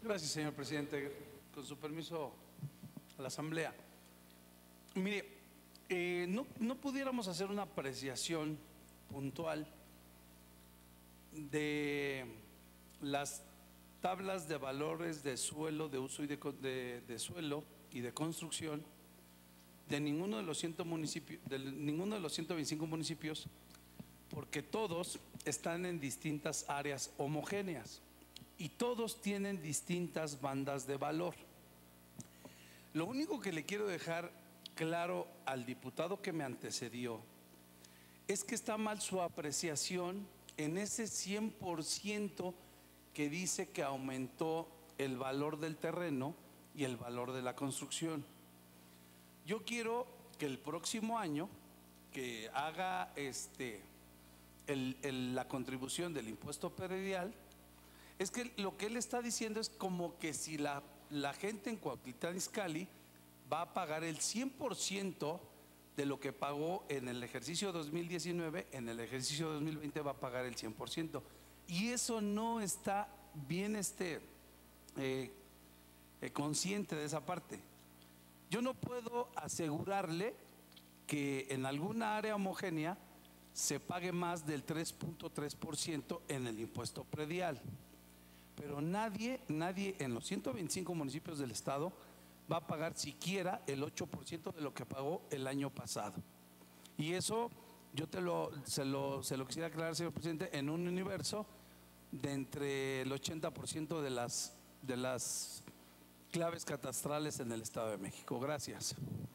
Gracias, señor presidente. Con su permiso a la Asamblea. Mire, no pudiéramos hacer una apreciación puntual de las tablas de valores de suelo, de uso y de suelo y de construcción de ninguno de los 125 municipios, porque todos están en distintas áreas homogéneas y todos tienen distintas bandas de valor. Lo único que le quiero dejar claro al diputado que me antecedió es que está mal su apreciación en ese 100% que dice que aumentó el valor del terreno y el valor de la construcción. Yo quiero que el próximo año que haga la contribución del impuesto predial, es que lo que él está diciendo es como que si la gente en Cuautitlán Izcalli va a pagar el 100% de lo que pagó en el ejercicio 2019, en el ejercicio 2020 va a pagar el 100%. Y eso no está bien consciente de esa parte. Yo no puedo asegurarle que en alguna área homogénea se pague más del 3.3% en el impuesto predial. Pero nadie en los 125 municipios del estado va a pagar siquiera el 8% de lo que pagó el año pasado. Y eso yo se lo quisiera aclarar, señor presidente, en un universo de entre el 80% de las claves catastrales en el Estado de México. Gracias.